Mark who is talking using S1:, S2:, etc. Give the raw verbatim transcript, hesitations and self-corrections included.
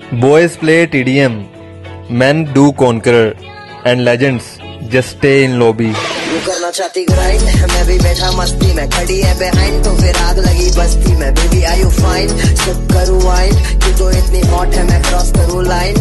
S1: Boys play T D M, men do Conqueror, and legends just stay in lobby.
S2: तू करना चाहती grind, मैं भी बैठा मस्ती में, खड़ी है बिहाइंड तो फिर आग लगी बस्ती में। बेबी आर यू फाइन, सब करूँ वाइन, तू तो इतनी हॉट है मैं क्रॉस करूँ लाइन।